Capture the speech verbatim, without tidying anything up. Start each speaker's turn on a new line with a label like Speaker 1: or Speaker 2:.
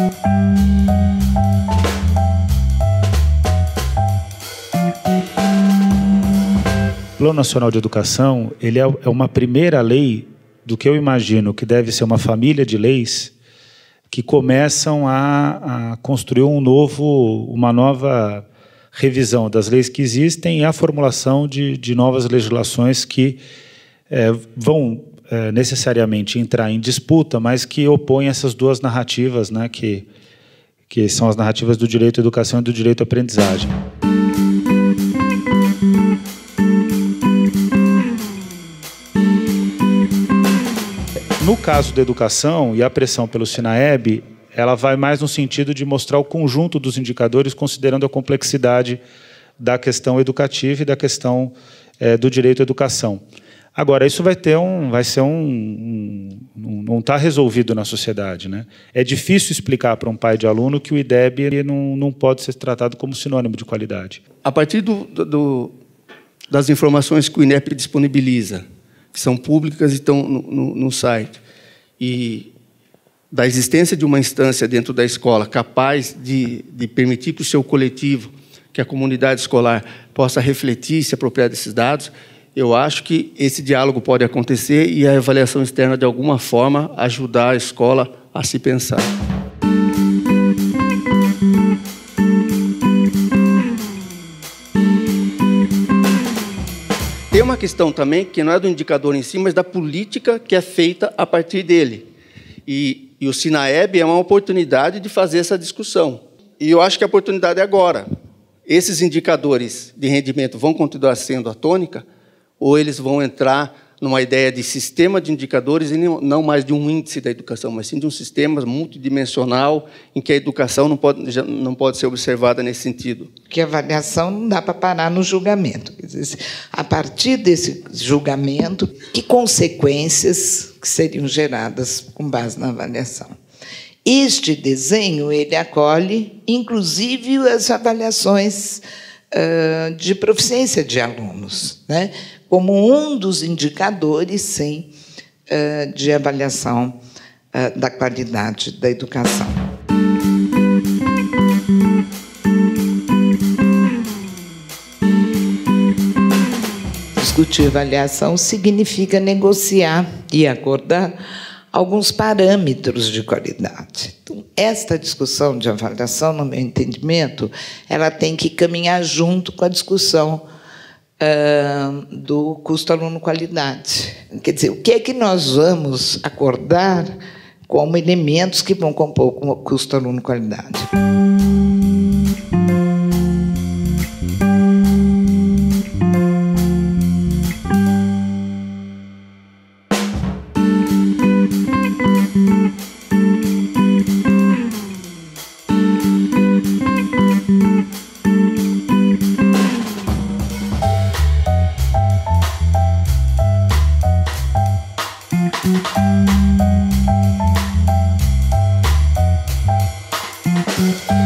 Speaker 1: O Plano Nacional de Educação, ele é uma primeira lei do que eu imagino que deve ser uma família de leis que começam a, a construir um novo, uma nova revisão das leis que existem e a formulação de, de novas legislações que é, vão é, necessariamente entrar em disputa, mas que opõem essas duas narrativas, né, que, que são as narrativas do direito à educação e do direito à aprendizagem. No caso da educação e a pressão pelo SINAEB, ela vai mais no sentido de mostrar o conjunto dos indicadores, considerando a complexidade da questão educativa e da questão é, do direito à educação. Agora, isso vai ter um, vai ser um, um, um não está resolvido na sociedade, né? É difícil explicar para um pai de aluno que o I D E B ele não, não pode ser tratado como sinônimo de qualidade.
Speaker 2: A partir do, do, das informações que o INEP disponibiliza, que são públicas e estão no, no, no site, e da existência de uma instância dentro da escola capaz de, de permitir que o seu coletivo, que a comunidade escolar possa refletir e se apropriar desses dados, eu acho que esse diálogo pode acontecer e a avaliação externa, de alguma forma, ajudar a escola a se pensar. Tem uma questão também que não é do indicador em si, mas da política que é feita a partir dele. E, e o SINAEB é uma oportunidade de fazer essa discussão. E eu acho que a oportunidade é agora. Esses indicadores de rendimento vão continuar sendo a tônica, ou eles vão entrar numa ideia de sistema de indicadores e não mais de um índice da educação, mas sim de um sistema multidimensional em que a educação não pode, não pode ser observada nesse sentido.
Speaker 3: Que a avaliação não dá para parar no julgamento. Quer dizer, a partir desse julgamento, que consequências que seriam geradas com base na avaliação? Este desenho ele acolhe, inclusive, as avaliações uh, de proficiência de alunos, né? Como um dos indicadores, sim, uh, de avaliação uh, da qualidade da educação. Discutir avaliação significa negociar e acordar alguns parâmetros de qualidade. Então, esta discussão de avaliação, no meu entendimento, ela tem que caminhar junto com a discussão uh, do custo-aluno-qualidade. Quer dizer, o que é que nós vamos acordar como elementos que vão compor o custo-aluno-qualidade?
Speaker 4: Thank you.